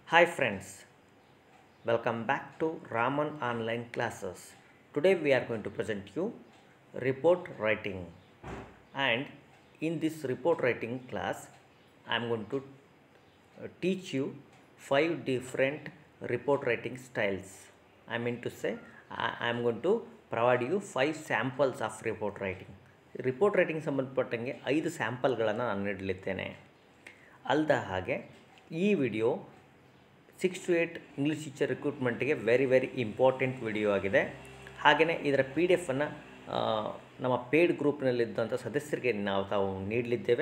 Hi friends, welcome back to Raman Online Classes. Today we are going to present you report writing, and in this report writing class I am going to teach you 5 different report writing styles. I mean to say I am going to provide you 5 samples of report writing. Report writing ಸಂಬಂಧಪಟ್ಟಂಗೆ 5 ಸ್ಯಾಂಪಲ್ಗಳನ್ನು ನಾನು ನೀಡಲಿದ್ದೇನೆ. ಅಲ್ಲದ ಹಾಗೆ ಈ video 6 to 8 English teacher ರಿಕ್ರೂಟ್ಮೆಂಟ್ಗೆ very important video ಆಗಿದೆ. ಹಾಗೆಯೇ ಇದರ PDF ಅನ್ನು ನಮ್ಮ ಪೇಯ್ಡ್ ಗ್ರೂಪ್ನಲ್ಲಿದ್ದಂಥ ಸದಸ್ಯರಿಗೆ ತಾವು ನೀಡಲಿದ್ದೇವೆ.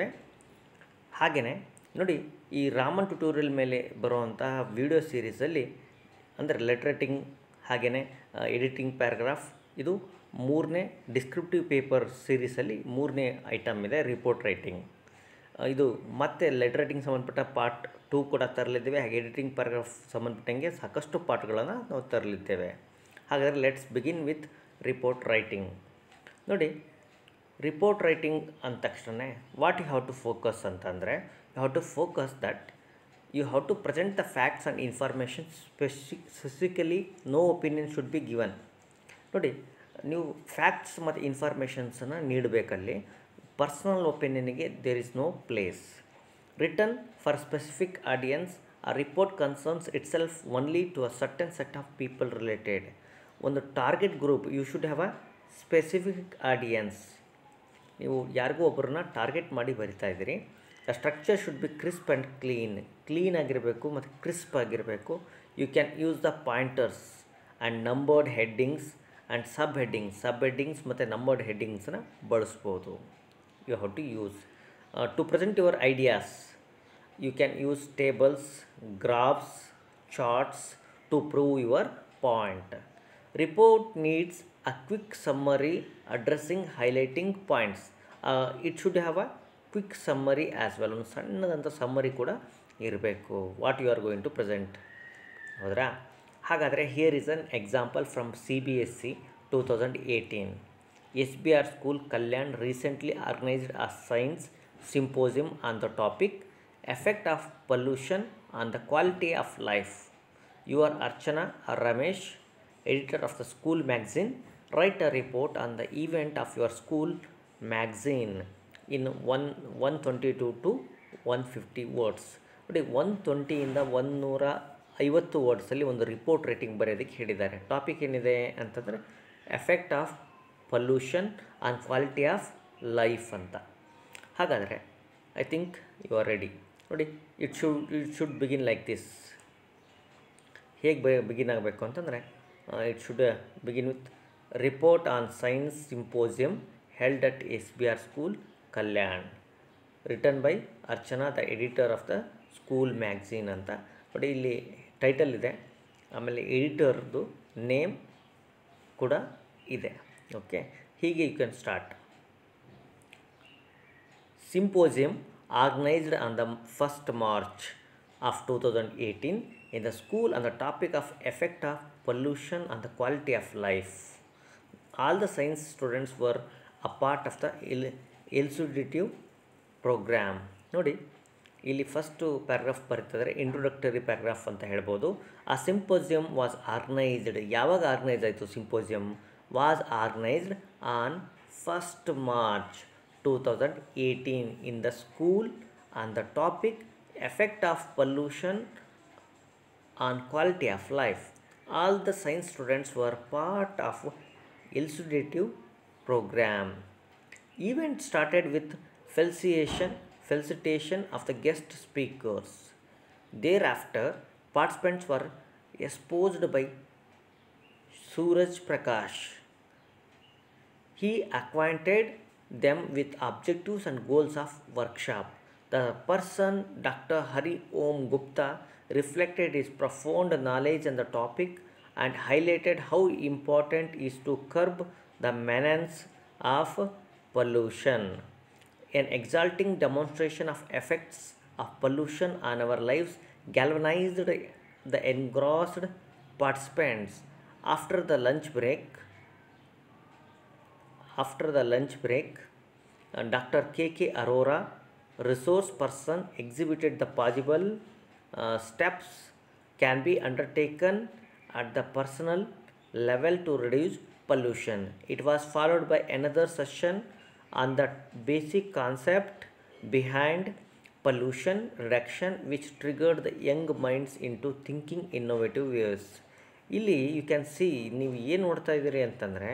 ಹಾಗೆಯೇ ನೋಡಿ, ಈ ರಾಮನ್ ಟ್ಯುಟೋರಿಯಲ್ ಮೇಲೆ ಬರುವಂತಹ ವಿಡಿಯೋ ಸೀರೀಸಲ್ಲಿ ಅಂದರೆ ಲೆಟರ್ ರೈಟಿಂಗ್ ಹಾಗೆಯೇ ಎಡಿಟಿಂಗ್ ಪ್ಯಾರಾಗ್ರಾಫ್, ಇದು 3ನೇ ಡಿಸ್ಕ್ರಿಪ್ಟಿವ್ ಪೇಪರ್ ಸೀರೀಸಲ್ಲಿ 3ನೇ ಐಟಮ್ ಇದೆ ರಿಪೋರ್ಟ್ ರೈಟಿಂಗ್. ಇದು ಮತ್ತೆ ಲೆಟರ್ ರೈಟಿಂಗ್ ಸಂಬಂಧಪಟ್ಟ ಪಾರ್ಟ್ 2 ಕೂಡ ತರಲಿದ್ದೇವೆ. ಹಾಗೆ ಎಡಿಟಿಂಗ್ ಪ್ಯಾರಾಗ್ರಾಫ್ ಸಂಬಂಧಪಟ್ಟಂಗೆ ಸಾಕಷ್ಟು ಪಾರ್ಟ್ಗಳನ್ನು ನಾವು ತರಲಿದ್ದೇವೆ. ಹಾಗಾದರೆ let's begin with report writing. ನೋಡಿ, ರಿಪೋರ್ಟ್ ರೈಟಿಂಗ್ ಅಂದ ತಕ್ಷಣ what you have to focus ಅಂತಂದರೆ, you have to focus that you have to present the facts and information. Specifically no opinion should be given. ನೋಡಿ, ನೀವು facts ಮತ್ತು ಇನ್ಫಾರ್ಮೇಷನ್ಸನ್ನು ನೀಡಬೇಕಲ್ಲಿ. Personal ಒಪಿನಿಯನ್ಗೆ there is no place. Return for specific audience, ಆ report concerns itself only to a certain set of people related. ಒಂದು target group, you should have a specific audience. ನೀವು ಯಾರಿಗೂ ಒಬ್ಬರನ್ನ ಟಾರ್ಗೆಟ್ ಮಾಡಿ ಬರಿತಾ ಇದ್ದೀರಿ. The structure should be crisp and clean ಆಗಿರಬೇಕು ಮತ್ತು ಕ್ರಿಸ್ಪ್ ಆಗಿರಬೇಕು. You can use the pointers and numbered headings and subheadings ಮತ್ತು ನಂಬರ್ಡ್ ಹೆಡ್ಡಿಂಗ್ಸನ್ನು ಬಳಸ್ಬೋದು. You have to use to present your ideas. You can use tables, graphs, charts to prove your point. Report needs a quick summary addressing highlighting points. It should have a quick summary as well. ಒಂದು ಸಣ್ಣದಂಥ summary ಕೂಡ ಇರಬೇಕು what you are going to present. ಹೌದ್ರಾ? ಹಾಗಾದರೆ here is an example from CBSE 2018. SBR School Kalyan recently organized a science symposium on the topic Effect of Pollution on the Quality of Life. You are Archana Ramesh, editor of the school magazine. Write a report on the event of your school magazine in 122 to 150 words. ನೋಡಿ, 120ಇಂದ 150 ವರ್ಡ್ಸಲ್ಲಿ ಒಂದು report writing ಬರೆಯೋದಕ್ಕೆ ಹೇಳಿದ್ದಾರೆ. Topic ಏನಿದೆ ಅಂತಂದರೆ effect of pollution on quality of life ಅಂತ. ಹಾಗಾದರೆ I think you are ready. ನೋಡಿ, it should begin like this. ಹೇಗೆ ಬಿಗಿನ್ ಆಗಬೇಕು ಅಂತಂದರೆ, it should begin with report on science symposium held at SBR school Kalyan, written by Archana, the editor of the school magazine ಅಂತ. ನೋಡಿ, ಇಲ್ಲಿ title ಇದೆ, ಆಮೇಲೆ ಎಡಿಟರ್ದು name ಕೂಡ ಇದೆ. ಓಕೆ, ಹೀಗೆ you can start. Symposium organized on the 1st March of 2018 in the school on the topic of effect of pollution on the quality of life. All the science students were a part of the elucidative program. ನೋಡಿ, ಇಲ್ಲಿ first paragraph ಬರೀತಿದ್ದಾರೆ, introductory paragraph ಅಂತ ಹೇಳ್ಬೋದು. ಆ symposium was organised. ಯಾವಾಗ organise ಆಯಿತು? Symposium was organised on 1st March 2018 in the school on the topic effect of pollution on quality of life. All the science students were part of elucidative program. Event started with felicitation of the guest speakers. Thereafter, participants were exposed by Suraj Prakash. He acquainted them with objectives and goals of workshop. The person, Dr. Hari Om Gupta, reflected his profound knowledge on the topic and highlighted how important it is to curb the menace of pollution. An exalting demonstration of effects of pollution on our lives galvanized the engrossed participants. After the lunch break, Dr. K.K. Arora, resource person, exhibited the possible steps can be undertaken at the personal level to reduce pollution. It was followed by another session on the basic concept behind pollution reduction, which triggered the young minds into thinking innovative ways. ಇಲ್ಲಿ you can see, ನೀವು ಏನು ನೋಡ್ತಾ ಇದ್ದೀರಿ ಅಂತಂದರೆ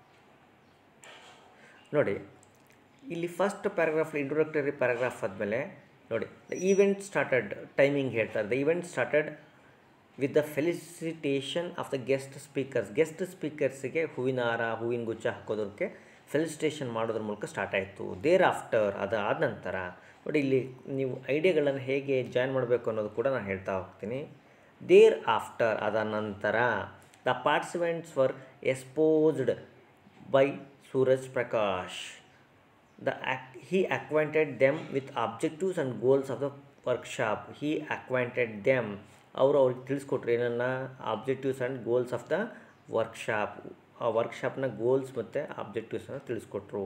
ನೋಡಿ, ಇಲ್ಲಿ first paragraph introductory paragraph ಆದಮೇಲೆ ನೋಡಿ, ದ ಈವೆಂಟ್ ಸ್ಟಾರ್ಟೆಡ್, ಟೈಮಿಂಗ್ ಹೇಳ್ತಾರೆ. The event started with the felicitation of the guest ಸ್ಪೀಕರ್ಸಿಗೆ ಹೂವಿನ ಹಾರ, ಹೂವಿನ ಗುಚ್ಛ ಹಾಕೋದಕ್ಕೆ ಫೆಲಿಸಿಟೇಷನ್ ಮಾಡೋದ್ರ ಮೂಲಕ ಸ್ಟಾರ್ಟ್ ಆಯಿತು. ದೇರ್ ಆಫ್ಟರ್, ಅದಾದ ನಂತರ ನೋಡಿ, ಇಲ್ಲಿ ನೀವು ಐಡಿಯಾಗಳನ್ನು ಹೇಗೆ ಜಾಯ್ನ್ ಮಾಡಬೇಕು ಅನ್ನೋದು ಕೂಡ ನಾನು ಹೇಳ್ತಾ ಹೋಗ್ತೀನಿ. ದೇರ್ ಆಫ್ಟರ್, ಅದ ನಂತರ the participants were exposed by Suraj Prakash. He acquainted them with objectives and goals of the workshop. He acquainted them, ಅವ್ರಿಗೆ ತಿಳಿಸ್ಕೊಟ್ರು ಏನನ್ನ, objectives and goals of the workshop. ಆ ವರ್ಕ್ಶಾಪ್ನ ಗೋಲ್ಸ್ ಮತ್ತು ಆಬ್ಜೆಕ್ಟಿವ್ಸನ್ನು ತಿಳಿಸ್ಕೊಟ್ರು.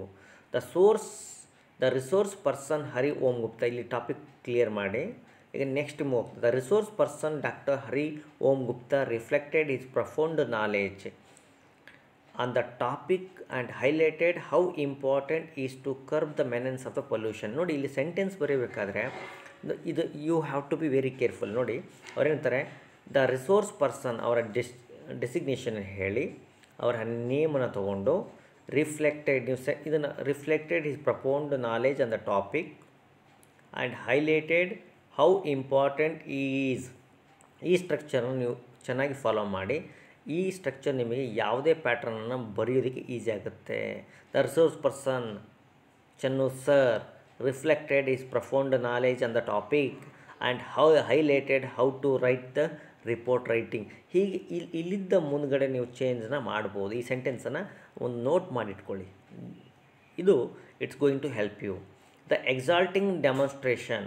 The resource person Hari Om Gupta, ಇಲ್ಲಿ ಟಾಪಿಕ್ ಕ್ಲಿಯರ್ ಮಾಡಿ. ಈಗ next move. The resource person doctor Hari Om Gupta reflected his profound knowledge on the topic and highlighted how important is to curb the menace of the pollution. ನೋಡಿ, ಇಲ್ಲಿ sentence ಬರೀಬೇಕಾದ್ರೆ ಇದು you have to be very careful. ನೋಡಿ, ಅವ್ರೇನಂತಾರೆ, the resource person ಅವರ designation ಹೇಳಿ, ಅವರ ನೇಮನ್ನು ತೊಗೊಂಡು ರಿಫ್ಲೆಕ್ಟೆಡ್, ನೀವು ಇದನ್ನು reflected his profound knowledge on the topic and highlighted how important is. ಈ ಸ್ಟ್ರಕ್ಚರನ್ನು ನೀವು ಚೆನ್ನಾಗಿ ಫಾಲೋ ಮಾಡಿ. ಈ ಸ್ಟ್ರಕ್ಚರ್ ನಿಮಗೆ ಯಾವುದೇ ಪ್ಯಾಟ್ರನನ್ನು ಬರೆಯೋದಕ್ಕೆ ಈಸಿ ಆಗುತ್ತೆ. The resource person Channu sir reflected is profound knowledge on the topic and highlighted how to write the report writing. ಹೀಗೆ ಇಲ್ಲಿದ್ದ ಮುಂದ್ಗಡೆ ನೀವು ಚೇಂಜನ್ನ ಮಾಡ್ಬೋದು. ಈ ಸೆಂಟೆನ್ಸನ್ನು ಒಂದು ನೋಟ್ ಮಾಡಿಟ್ಕೊಳ್ಳಿ. ಇದು it's going to help you. The exalting demonstration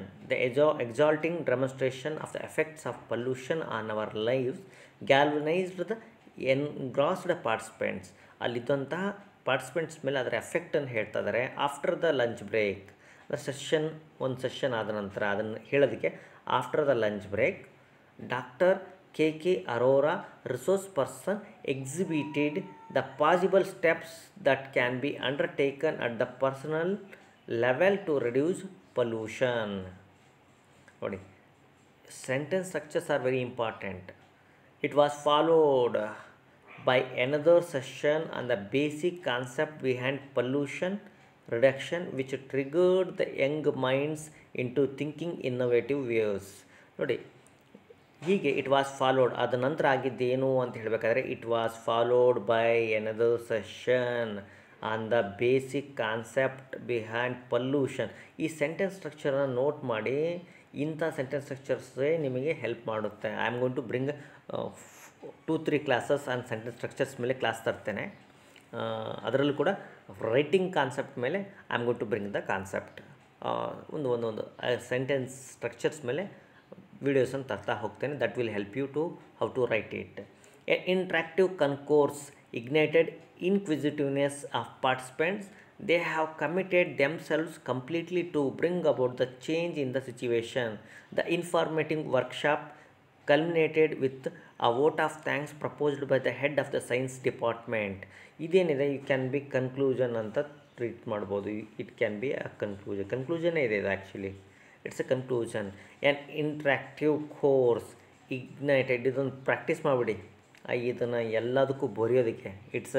of the effects of pollution on our lives galvanized the engrossed participants. ಅಲ್ಲಿದ್ದಂತಹ ಪಾರ್ಟಿಸಿಪೆಂಟ್ಸ್ ಮೇಲೆ ಅದರ ಎಫೆಕ್ಟನ್ನು ಹೇಳ್ತಾ ಇದ್ದಾರೆ. ಆಫ್ಟರ್ ದ ಲಂಚ್ ಬ್ರೇಕ್, ಒಂದು ಸೆಷನ್ ಆದ ನಂತರ ಅದನ್ನು ಹೇಳೋದಕ್ಕೆ after the lunch break doctor K Arora, resource person, exhibited the possible steps that can be undertaken at the personal level to reduce pollution. ನೋಡಿ, sentence structures are very important. It was followed by another session on the basic concept behind pollution reduction, which triggered the young minds into thinking innovative ways. ನೋಡಿ, ಹೀಗೆ it was followed, ಅದ ನಂತರ ಆಗಿದ್ದೇನು ಅಂತ ಹೇಳಬೇಕಾದ್ರೆ, it was followed by another session on the basic concept behind pollution. ಈ sentence ಸ್ಟ್ರಕ್ಚರನ್ನು note ಮಾಡಿ. ಇಂಥ ಸೆಂಟೆನ್ಸ್ ಸ್ಟ್ರಕ್ಚರ್ಸೇ ನಿಮಗೆ ಹೆಲ್ಪ್ ಮಾಡುತ್ತೆ. I am going to bring 2-3 classes and sentence structures ಮೇಲೆ ಕ್ಲಾಸ್ ತರ್ತೇನೆ. ಅದರಲ್ಲೂ ಕೂಡ ರೈಟಿಂಗ್ ಕಾನ್ಸೆಪ್ಟ್ ಮೇಲೆ I am going to bring the concept. ಒಂದು ಸೆಂಟೆನ್ಸ್ ಸ್ಟ್ರಕ್ಚರ್ಸ್ ಮೇಲೆ ವೀಡಿಯೋಸನ್ನು ತರ್ತಾ ಹೋಗ್ತೇನೆ. That will help you to how to write it. A interactive ಕನ್ಕೋರ್ಸ್ ignited inquisitiveness of participants. They have committed themselves completely to bring about the change in the situation. The informative workshop culminated with a vote of thanks proposed by the head of the science department. ಇದೇನಿದೆ, you can be conclusion ಅಂತ treat ಮಾಡ್ಬೋದು. It can be a ಕನ್ಕ್ಲೂಷನ್ನೇ ಇದೆ ಇದು. Actually it's a conclusion. An interactive course ignited, ಇದೊಂದು practice ಮಾಡಿಬಿಡಿ. ಇದನ್ನು ಎಲ್ಲದಕ್ಕೂ ಬರೆಯೋದಕ್ಕೆ it's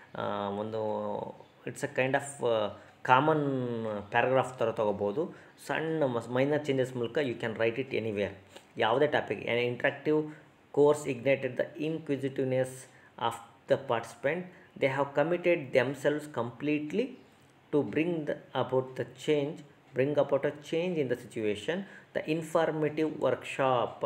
a kind of common paragraph ಥರ ತೊಗೋಬೋದು. ಸಣ್ಣ ಮೈನರ್ ಚೇಂಜಸ್ ಮೂಲಕ you can write it anywhere, ಯಾವುದೇ topic. An interactive course ignited the inquisitiveness of the participant. They have committed themselves completely to bring about a change in the situation. The informative workshop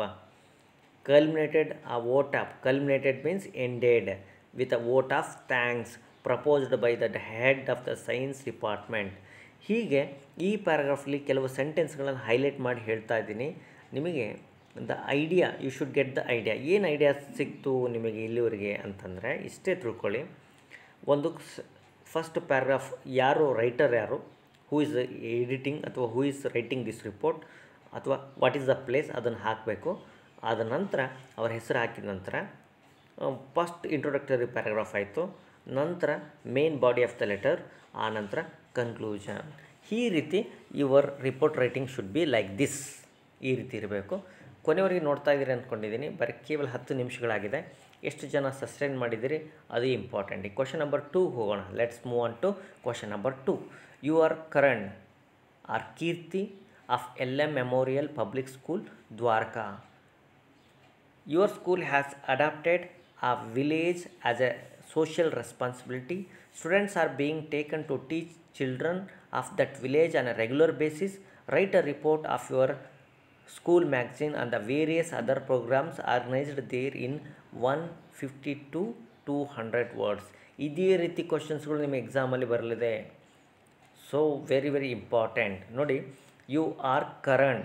culminated means ended with a vote of thanks proposed by the head of the science department. ಹೀಗೆ ಈ ಪ್ಯಾರಾಗ್ರಾಫಲ್ಲಿ ಕೆಲವು ಸೆಂಟೆನ್ಸ್ಗಳನ್ನು highlight ಮಾಡಿ ಹೇಳ್ತಾ ಇದ್ದೀನಿ. ನಿಮಗೆ the idea, you should get the idea. ಏನು idea ಸಿಕ್ತು ನಿಮಗೆ ಇಲ್ಲಿವರೆಗೆ ಅಂತಂದರೆ ಇಷ್ಟೇ ತಿಳ್ಕೊಳ್ಳಿ. ಒಂದು ಫಸ್ಟ್ ಪ್ಯಾರಾಗ್ರಾಫ್, ರೈಟರ್ ಯಾರು, ಹೂ ಇಸ್ ಎಡಿಟಿಂಗ್ ಅಥವಾ who is writing this report, ಅಥವಾ ವಾಟ್ ಈಸ್ ದ ಪ್ಲೇಸ್, ಅದನ್ನು ಹಾಕಬೇಕು. ಆದ ನಂತರ ಅವರ ಹೆಸರು ಹಾಕಿದ ನಂತರ ಫಸ್ಟ್ ಇಂಟ್ರೊಡಕ್ಟರಿ ಪ್ಯಾರಾಗ್ರಾಫ್ ಆಯಿತು, ನಂತರ main body of the letter, ಆ ನಂತರ ಕನ್ಕ್ಲೂಷನ್. ಈ ರೀತಿ your report writing should be like this. ಈ ರೀತಿ ಇರಬೇಕು. ಕೊನೆವರೆಗೆ ನೋಡ್ತಾ ಇದ್ದೀರಿ ಅಂದ್ಕೊಂಡಿದ್ದೀನಿ. ಬರೀ ಕೇವಲ 10 ನಿಮಿಷಗಳಾಗಿದೆ. ಎಷ್ಟು ಜನ ಸಸ್ಟೈನ್ ಮಾಡಿದ್ದೀರಿ ಅದು ಇಂಪಾರ್ಟೆಂಟ್. ಈ ಕ್ವಶನ್ ನಂಬರ್ 2 ಹೋಗೋಣ. Let's move on to question number 2. You're Karan or Kirti of LM memorial public school, Dwarka. Your school has adopted a village as a social responsibility. Students are being taken to teach children of that village on a regular basis. Write a report of your school magazine and the various other programs organized there in 150 to 200 words. ಇದೇ ರೀತಿ ಕ್ವಶನ್ಸ್ಗಳು ನಿಮ್ಮ ಎಕ್ಸಾಮಲ್ಲಿ ಬರಲಿದೆ. So very important. ನೋಡಿ, you are Karan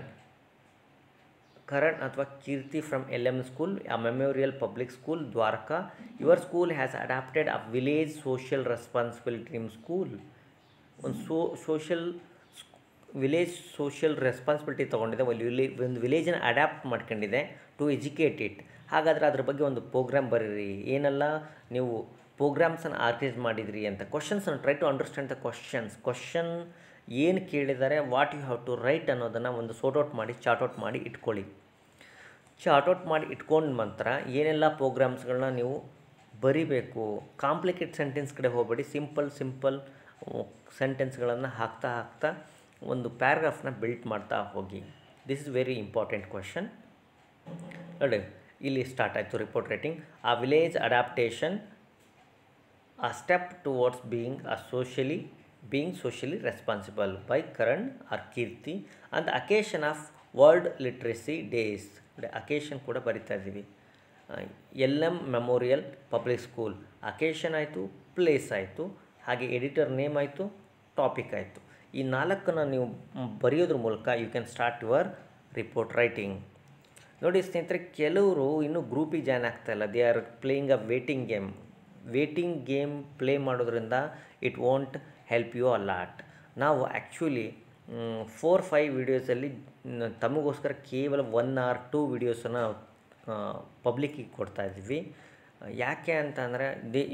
ಅಥವಾ Kirti from LM school, a memorial public school, Dwarka. Your school has adopted a village social responsibility. ನಿಮ್ಮ school ಒಂದು village social responsibility ತೊಗೊಂಡಿದೆ, ಒಂದು ವಿಲೇಜನ್ನು ಅಡ್ಯಾಪ್ಟ್ ಮಾಡ್ಕೊಂಡಿದೆ ಟು ಎಜುಕೇಟ್ ಇಟ್. ಹಾಗಾದರೆ ಅದ್ರ ಬಗ್ಗೆ ಒಂದು ಪ್ರೋಗ್ರಾಮ್ ಬರೀರಿ. ಏನೆಲ್ಲ ನೀವು ಪ್ರೋಗ್ರಾಮ್ಸನ್ನು ಆರ್ಗನೈಸ್ ಮಾಡಿದ್ರಿ ಅಂತ. ಕ್ವಶನ್ಸನ್ನು try to understand the question ಏನು ಕೇಳಿದ್ದಾರೆ, what you have to write ಅನ್ನೋದನ್ನು ಒಂದು ಔಟ್ ಮಾಡಿ ಚಾರ್ಟ್ಔಟ್ ಮಾಡಿ ಇಟ್ಕೊಳ್ಳಿ. ಚಾರ್ಟ್ಔಟ್ ಮಾಡಿ ಇಟ್ಕೊಂಡ ನಂತರ ಏನೆಲ್ಲ ಪ್ರೋಗ್ರಾಮ್ಸ್ಗಳನ್ನ ನೀವು ಬರಿಬೇಕು. ಕಾಂಪ್ಲಿಕೇಟ್ ಸೆಂಟೆನ್ಸ್ ಕಡೆ ಹೋಗಬೇಡಿ. ಸಿಂಪಲ್ ಸೆಂಟೆನ್ಸ್ಗಳನ್ನು ಹಾಕ್ತಾ ಒಂದು ಪ್ಯಾರಾಗ್ರಾಫ್ನ ಬಿಲ್ಟ್ ಮಾಡ್ತಾ ಹೋಗಿ. This is very important question. ನೋಡಿ, ಇಲ್ಲಿ ಸ್ಟಾರ್ಟ್ ಆಯಿತು ರಿಪೋರ್ಟ್ ರೈಟಿಂಗ್. ಆ village adaptation, a step towards being socially responsible by Karan or Kirti on the occasion of World Literacy Days. Occasion ಕೂಡ ಬರಿತಾ ಇದ್ದೀವಿ. LM memorial public school occasion ಆಯಿತು, place ಆಯಿತು, ಹಾಗೆ ಎಡಿಟರ್ ನೇಮ್ ಆಯಿತು, topic ಆಯಿತು. ಈ 4 ನೀವು ಬರೆಯೋದ್ರ ಮೂಲಕ you can start your report writing. ನೋಡಿ ಸ್ನೇಹಿತರೆ, ಕೆಲವರು ಇನ್ನೂ ಗ್ರೂಪಿಗೆ ಜಾಯ್ನ್ ಆಗ್ತಾಯಿಲ್ಲ. They are playing a waiting game play ಮಾಡೋದ್ರಿಂದ it won't help you a lot. ನಾವು ಆ್ಯಕ್ಚುಲಿ 4-5 ವೀಡಿಯೋಸಲ್ಲಿ ತಮಗೋಸ್ಕರ ಕೇವಲ 1 or 2 ವೀಡಿಯೋಸನ್ನು ಪಬ್ಲಿಕ್ಕಿಗೆ ಕೊಡ್ತಾಯಿದ್ವಿ. ಯಾಕೆ ಅಂತ ಅಂದರೆ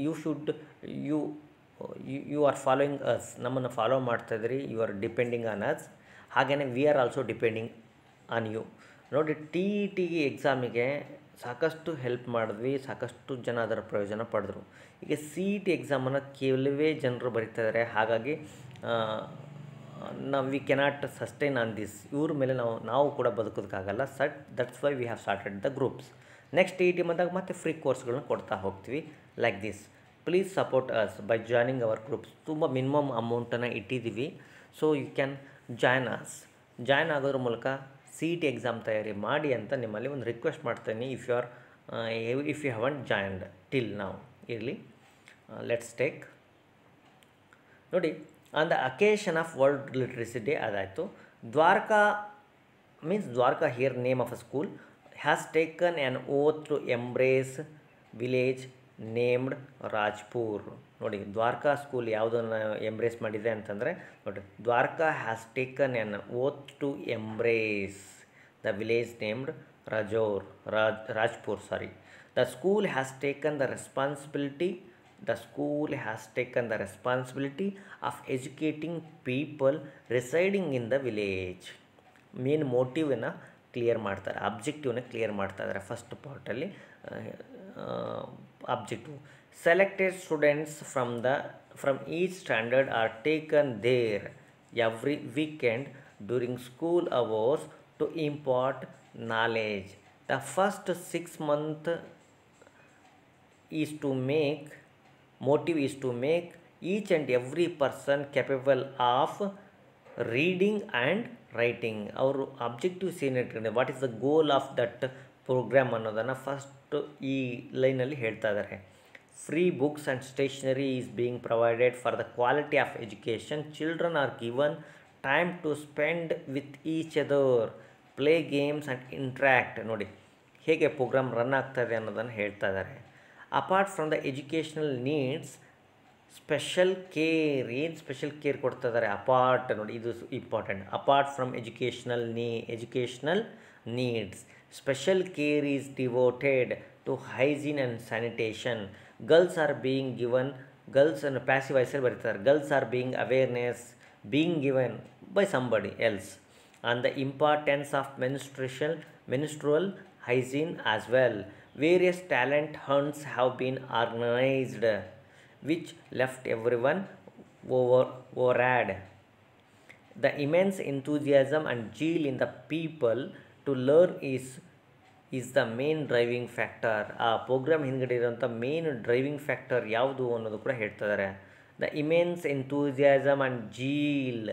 ಯು ಆರ್ ಫಾಲೋಯಿಂಗ್ ಅಸ್, ನಮ್ಮನ್ನು ಫಾಲೋ ಮಾಡ್ತಾಯಿದ್ರಿ, you are depending on us. ಹಾಗೆಯೇ we are also depending on you. ನೋಡಿ, TET ಎಕ್ಸಾಮಿಗೆ ಸಾಕಷ್ಟು ಹೆಲ್ಪ್ ಮಾಡಿದ್ವಿ, ಸಾಕಷ್ಟು ಜನ ಅದರ ಪ್ರಯೋಜನ ಪಡೆದ್ರು. ಈಗ CET ಎಕ್ಸಾಮನ್ನು ಕೆಲವೇ ಜನರು ಬರೀತಾಯಿದ್ದಾರೆ. ಹಾಗಾಗಿ we cannot sustain on this. ಇವ್ರ ಮೇಲೆ ನಾವು ಕೂಡ ಬದುಕೋದಕ್ಕಾಗಲ್ಲ. That's why we have started the groups. Next TET ಬಂದಾಗ ಮತ್ತೆ ಫ್ರೀ ಕೋರ್ಸ್ಗಳನ್ನ ಕೊಡ್ತಾ ಹೋಗ್ತೀವಿ like this. Please support us by joining our groups. ತುಂಬ ಮಿನಿಮಮ್ ಅಮೌಂಟನ್ನು ಇಟ್ಟಿದ್ದೀವಿ. ಸೊ ಯು ಕ್ಯಾನ್ ಜಾಯ್ನ್ ಆಗೋದ್ರ ಮೂಲಕ CET ಎಕ್ಸಾಮ್ ತಯಾರಿ ಮಾಡಿ ಅಂತ ನಿಮ್ಮಲ್ಲಿ ಒಂದು ರಿಕ್ವೆಸ್ಟ್ ಮಾಡ್ತೀನಿ. If you haven't joined till ನಾವು. ಇರಲಿ, ಲೆಟ್ಸ್ ಟೇಕ್. ನೋಡಿ, on the occasion of World Literacy Day ಅದಾಯಿತು. Dwarka here name of a school has taken an oath to embrace village named Rajpur. ನೋಡಿ, ದ್ವಾರಕಾ ಸ್ಕೂಲ್ ಯಾವುದನ್ನು ಎಂಬ್ರೇಸ್ ಮಾಡಿದೆ ಅಂತಂದರೆ, ನೋಡಿ, Dwarka has taken an oath to embrace the village named Rajpur. The school has taken the responsibility of educating people residing in the village. Main ಮೋಟಿವ್ನ clear ಮಾಡ್ತಾರೆ, ಅಬ್ಜೆಕ್ಟಿವ್ನ clear ಮಾಡ್ತಾ ಇದ್ದಾರೆ. ಫಸ್ಟ್ ಪಾರ್ಟಲ್ಲಿ objective. Selected students from each standard are taken there every weekend during school hours to impart knowledge. The first 6 months motive is to make each and every person capable of reading and writing. ಅವರು objectives ಏನಿಟ್ಟಿದೆ, what is the goal of that programme ಅನ್ನೋದನ್ನು first ಈ ಲೈನಲ್ಲಿ ಹೇಳ್ತಾ ಇದ್ದಾರೆ. Free books and stationery is being provided for the quality of education. Children are given time to spend with each other, play games and interact. ನೋಡಿ ಹೇಗೆ programme run ಆಗ್ತಾಯಿದೆ ಅನ್ನೋದನ್ನು ಹೇಳ್ತಾ ಇದ್ದಾರೆ. Apart from the educational needs, special care. ಏನು special care ಕೊಡ್ತಾ ಇದ್ದಾರೆ? Apart, ನೋಡಿ ಇದು important. Apart from educational needs, Special care is devoted to hygiene and sanitation. Girls are being given, girls and passive voice ಬರೀತಾರೆ, girls are being given by somebody else, and the importance of menstrual hygiene as well. Various talent hunts have been organized, which left everyone overawed. The immense enthusiasm and zeal in the people to learn is the main driving factor. ಆ programme ಹಿಂದ್ಗಡೆ ಇರೋಂಥ main driving factor ಯಾವುದು ಅನ್ನೋದು ಕೂಡ ಹೇಳ್ತಾ ಇದ್ದಾರೆ. The immense enthusiasm and zeal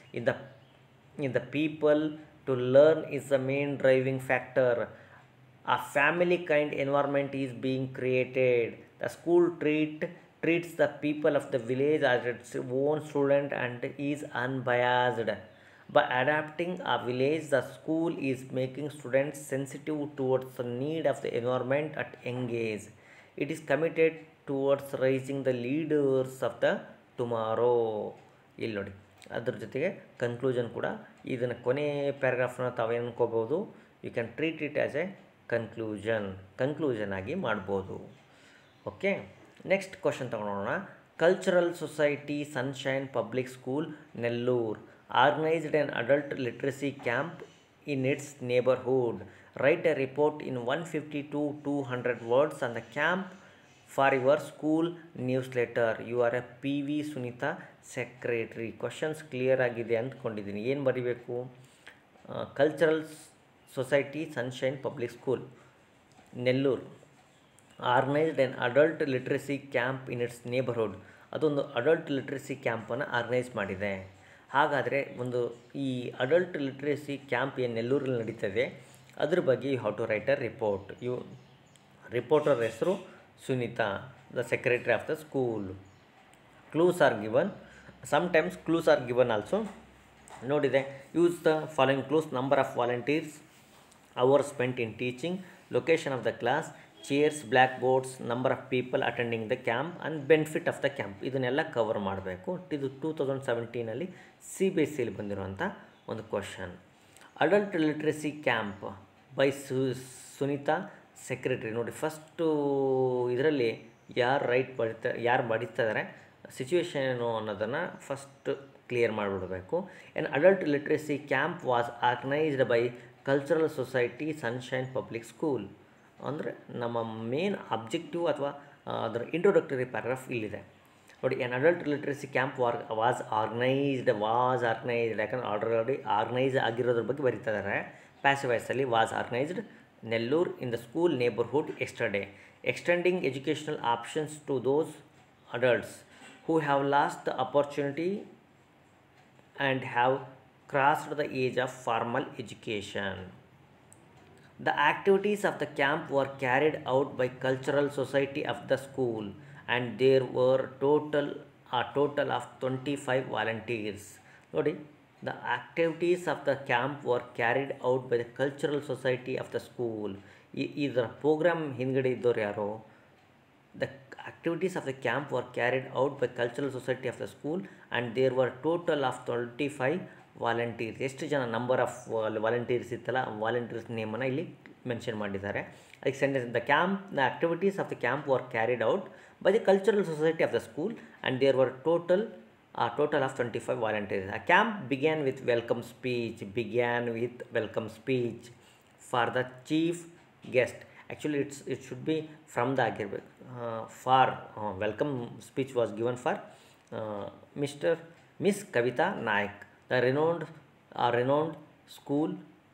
in the people to learn is the main driving factor. A family kind environment is being created. The school treats the people of the village as its own student and is unbiased. By adapting a village, the school is making students sensitive towards the need of the environment at young age. It is committed towards raising the leaders of the tomorrow. ಇಲ್ಲಿ ನೋಡಿ, ಅದ್ರ ಜೊತೆಗೆ conclusion ಕೂಡ, ಇದನ್ನು ಕೊನೆ ಪ್ಯಾರಾಗ್ರಾಫ್ನ ತಾವೇನು ಅನ್ಕೋಬೋದು, you can treat it as a conclusion ಆಗಿ ಮಾಡ್ಬೋದು. ಓಕೆ, ನೆಕ್ಸ್ಟ್ ಕ್ವಶನ್ ತಗೊಳ್ಳೋಣ. Cultural society sunshine public school Nellore organized an adult literacy camp in its neighborhood. Write a report in 150 to 200 words on the camp for your school newsletter. You are a PV Sunita secretary. Questions clear ಆಗಿದೆ ಅಂದ್ಕೊಂಡಿದ್ದೀನಿ. ಏನು ಬರೀಬೇಕು? Cultural society sunshine public school Nellore organised an adult literacy camp in its neighbourhood. ಅದೊಂದು adult literacy ಕ್ಯಾಂಪನ್ನು organise ಮಾಡಿದೆ. ಹಾಗಾದರೆ ಈ adult literacy camp ಏನು ನೆಲ್ಲೂರಲ್ಲಿ ನಡೀತದೆ ಅದ್ರ ಬಗ್ಗೆ you have to write a report. Reporter ಹೆಸರು Sunita, the secretary of the school. Clues are given, sometimes clues are given also. ನೋಡಿದೆ, use the following clues: number of volunteers, hours spent in teaching, location of the class, chairs, black boards, number of people attending the camp and benefit of the camp. ಇದನ್ನೆಲ್ಲ cover ಮಾಡಬೇಕು. ಇದು 2017 CBSE ಬಂದಿರುವಂಥ ಒಂದು question. Adult literacy camp by Sunita secretary. ನೋಡಿ, first ಇದರಲ್ಲಿ ಯಾರು ಬರೀತಾ ಇದ್ದಾರೆ, ಸಿಚುವೇಶನ್ ಏನು ಅನ್ನೋದನ್ನು ಫಸ್ಟ್ ಕ್ಲಿಯರ್ ಮಾಡಿಬಿಡಬೇಕು. An adult literacy camp was organised by cultural society sunshine public school. ಅಂದರೆ ನಮ್ಮ ಮೇನ್ ಅಬ್ಜೆಕ್ಟಿವ್ ಅಥವಾ ಅದರ ಇಂಟ್ರೊಡಕ್ಟರಿ ಪ್ಯಾರಾಗ್ರಾಫ್ ಇಲ್ಲಿದೆ ನೋಡಿ. An adult literacy camp was organised, ಯಾಕಂದರೆ ಆಲ್ರೆಡಿ ಆರ್ಗನೈಸ್ ಆಗಿರೋದ್ರ ಬಗ್ಗೆ ಬರೀತಾ ಇದ್ದಾರೆ. ಪ್ಯಾಸಿವ್ ವಾಯ್ಸಲ್ಲಿ was organised Nellore in the school neighbourhood yesterday, extending educational options to those adults who have lost the opportunity and have crossed the age of formal education. The activities of the camp were carried out by cultural society of the school and there were a total of 25 volunteers. Nodi, the activities of the camp were carried out by the cultural society of the school. Idra program hingade iddoru yaro, the activities of the camp were carried out by cultural society of the school and there were total of 25 volunteers. ಎಷ್ಟು ಜನ number of ವಾಲಂಟೀರ್ಸ್ ಇತ್ತಲ್ಲ, ವಾಲಂಟೀರ್ಸ್ ನೇಮನ್ನು ಇಲ್ಲಿ mention ಮಾಡಿದ್ದಾರೆ. ಅದಕ್ಕೆ sentence: the activities of the camp were carried out by the cultural society of the school and there were total of 25 volunteers. ಆ camp began with welcome speech for the chief guest. Actually it should be from the ಆಗಿರಬೇಕು. Welcome speech was given for Miss Kavita Naik, the renowned school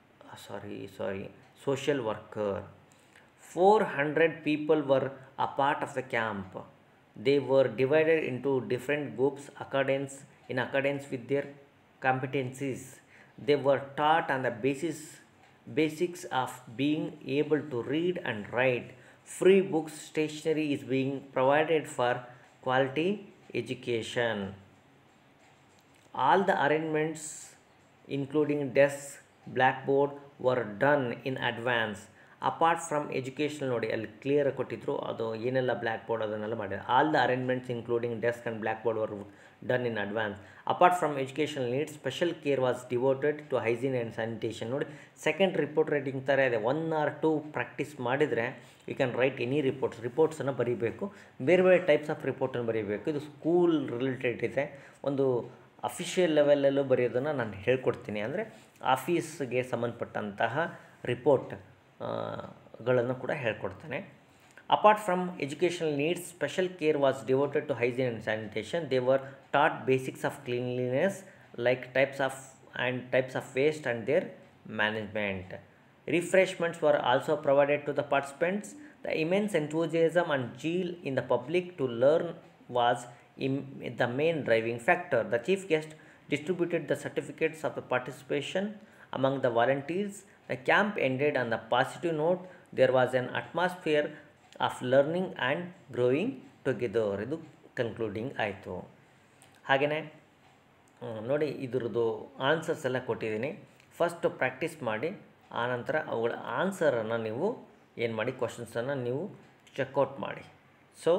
social worker. 400 people were a part of the camp. They were divided into different groups in accordance with their competencies. They were taught on the basics of being able to read and write. Free books, stationery is being provided for quality education. All the arrangements including desks, blackboard were done in advance. Apart from educational ನೋಡಿ ಅಲ್ಲಿ clear ಕೊಟ್ಟಿದ್ರು ಅದು ಏನೆಲ್ಲ black board ಅದನ್ನೆಲ್ಲ ಮಾಡಿದ್ರು. All the arrangements including desk and black board were done in advance. Apart from educational needs special care was devoted to hygiene and sanitation. ನೋಡಿ second report writing ಥರ ಇದೆ. 1 or 2 ಪ್ರಾಕ್ಟೀಸ್ ಮಾಡಿದರೆ you can write any ರಿಪೋರ್ಟ್ಸನ್ನು ಬರೀಬೇಕು. ಬೇರೆ ಬೇರೆ types of ರಿಪೋರ್ಟನ್ನು ಬರೀಬೇಕು. ಇದು ಸ್ಕೂಲ್ ರಿಲೇಟೆಡ್ ಇದೆ. ಒಂದು ಅಫಿಷಿಯಲ್ ಲೆವೆಲಲ್ಲೂ ಬರೆಯೋದನ್ನು ನಾನು ಹೇಳ್ಕೊಡ್ತೀನಿ. ಅಂದರೆ ಆಫೀಸ್ಗೆ ಸಂಬಂಧಪಟ್ಟಂತಹ ರಿಪೋರ್ಟ್ಗಳನ್ನು ಕೂಡ ಹೇಳ್ಕೊಡ್ತೇನೆ. Apart from educational needs special care was devoted to hygiene and sanitation. They were taught basics of cleanliness like types of waste and their management. Refreshments were also provided to the participants. The immense enthusiasm and zeal in the public to learn was the main driving factor. The chief guest distributed the certificates of the participation among the volunteers. The camp ended on the positive note. There was an atmosphere of learning and growing together. ಇದು concluding ಆಯಿತು. ಹಾಗೆಯೇ ನೋಡಿ ಇದ್ರದ್ದು answers ಎಲ್ಲ ಕೊಟ್ಟಿದ್ದೀನಿ. First practice ಮಾಡಿ ಆನಂತರ ಅವುಗಳ ಆನ್ಸರನ್ನು ನೀವು ಏನು ಮಾಡಿ ಕ್ವಶನ್ಸನ್ನು ನೀವು ಚೆಕ್ಔಟ್ ಮಾಡಿ. ಸೊ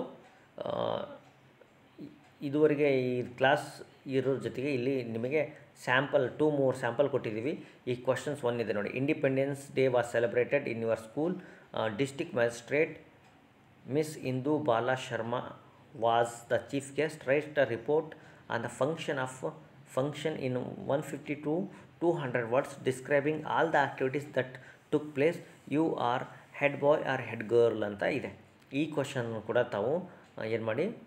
ಇದುವರೆಗೆ ಈ ಕ್ಲಾಸ್ ಇರೋ ಜೊತೆಗೆ ಇಲ್ಲಿ ನಿಮಗೆ ಸ್ಯಾಂಪಲ್ 2 more ಸ್ಯಾಂಪಲ್ ಕೊಟ್ಟಿದ್ದೀವಿ. ಈ ಕ್ವಶನ್ಸ್ 1 ಇದೆ ನೋಡಿ. Independence day was celebrated in your school. District magistrate miss Indu Bala Sharma was the chief guest. Write a report on the function in 150 to 200 words describing all the activities that took place. You are head boy or head girl ಅಂತ ಇದೆ. ಈ question ಕೂಡ ತಾವು ಏನು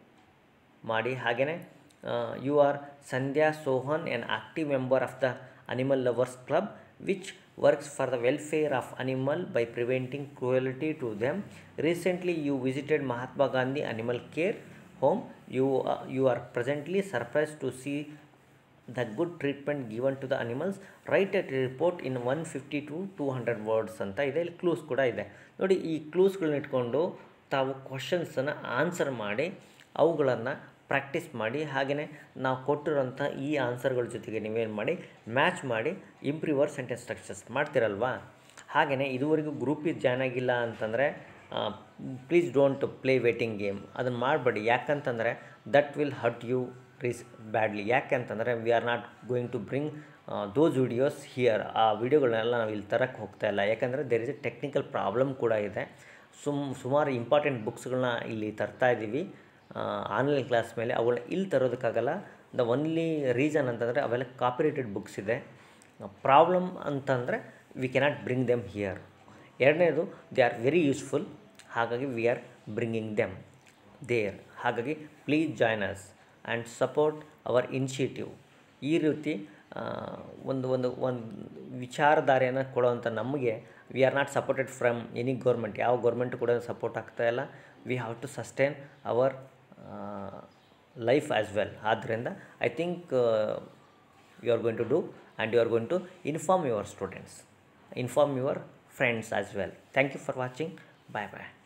ಮಾಡಿ ಹಾಗೆಯೇ you are Sandhya Sohan an active member of the animal lovers club which works for the welfare of animal by preventing cruelty to them. Recently you visited Mahatma Gandhi Animal Care Home. You are presently surprised to see the good treatment given to the animals. Write a report in 150 to 200 words ಅಂತ ಇದೆ. ಇಲ್ಲಿ clues ಕೂಡ ಇದೆ ನೋಡಿ. ಈ ಕ್ಲೂಸ್ಗಳನ್ನ ಇಟ್ಕೊಂಡು ತಾವು ಕ್ವಶನ್ಸನ್ನು answer ಮಾಡಿ ಅವುಗಳನ್ನು ಪ್ರಾಕ್ಟೀಸ್ ಮಾಡಿ. ಹಾಗೆಯೇ ನಾವು ಕೊಟ್ಟಿರೋಂಥ ಈ ಆನ್ಸರ್ಗಳ ಜೊತೆಗೆ ನೀವೇನು ಮಾಡಿ ಮ್ಯಾಚ್ ಮಾಡಿ ಇಂಪ್ರೂವ್ ಯುವರ್ ಸೆಂಟೆನ್ಸ್ ಸ್ಟ್ರಕ್ಚರ್ಸ್ ಮಾಡ್ತಿರಲ್ವಾ. ಹಾಗೆಯೇ ಇದುವರೆಗೂ ಗ್ರೂಪಿಗೆ ಜಾಯ್ನ್ ಆಗಿಲ್ಲ ಅಂತಂದರೆ please don't play waiting game. ಅದನ್ನು ಮಾಡಬೇಡಿ. ಯಾಕಂತಂದರೆ that will hurt you badly. ಯಾಕೆಂತಂದರೆ we are not going to bring those videos here. ಆ ವಿಡಿಯೋಗಳನ್ನೆಲ್ಲ ನಾವು ಇಲ್ಲಿ ತರಕ್ಕೆ ಹೋಗ್ತಾ ಇಲ್ಲ. ಯಾಕಂದರೆ there is a technical problem ಕೂಡ ಇದೆ. ಸುಮಾರು ಇಂಪಾರ್ಟೆಂಟ್ ಬುಕ್ಸ್ಗಳನ್ನ ಇಲ್ಲಿ ತರ್ತಾ ಇದ್ದೀವಿ ಆನ್ಲೈನ್ ಕ್ಲಾಸ್ ಮೇಲೆ. ಅವುಗಳನ್ನ ಇಲ್ಲಿ ತರೋದಕ್ಕಾಗಲ್ಲ. ದ ಒನ್ಲಿ ರೀಸನ್ ಅಂತಂದರೆ ಅವೆಲ್ಲ ಕಾಪಿರೈಟೆಡ್ ಬುಕ್ಸ್ ಇದೆ. ಪ್ರಾಬ್ಲಮ್ ಅಂತಂದರೆ we cannot bring them here. ಎರಡನೇದು ದೇ ಆರ್ ವೆರಿ ಯೂಸ್ಫುಲ್. ಹಾಗಾಗಿ we are bringing them there. ಹಾಗಾಗಿ please join us and support our initiative. ಈ ರೀತಿ ಒಂದು ವಿಚಾರಧಾರೆಯನ್ನು ಕೊಡುವಂಥ ನಮಗೆ we are not supported from any government. ಯಾವ ಗೌರ್ಮೆಂಟು ಕೂಡ ಸಪೋರ್ಟ್ ಆಗ್ತಾಯಿಲ್ಲ. We have to sustain our life as well. ಆದ್ದರಿಂದ I think you are going to do and you are going to inform your students, inform your friends as well. Thank you for watching. Bye bye.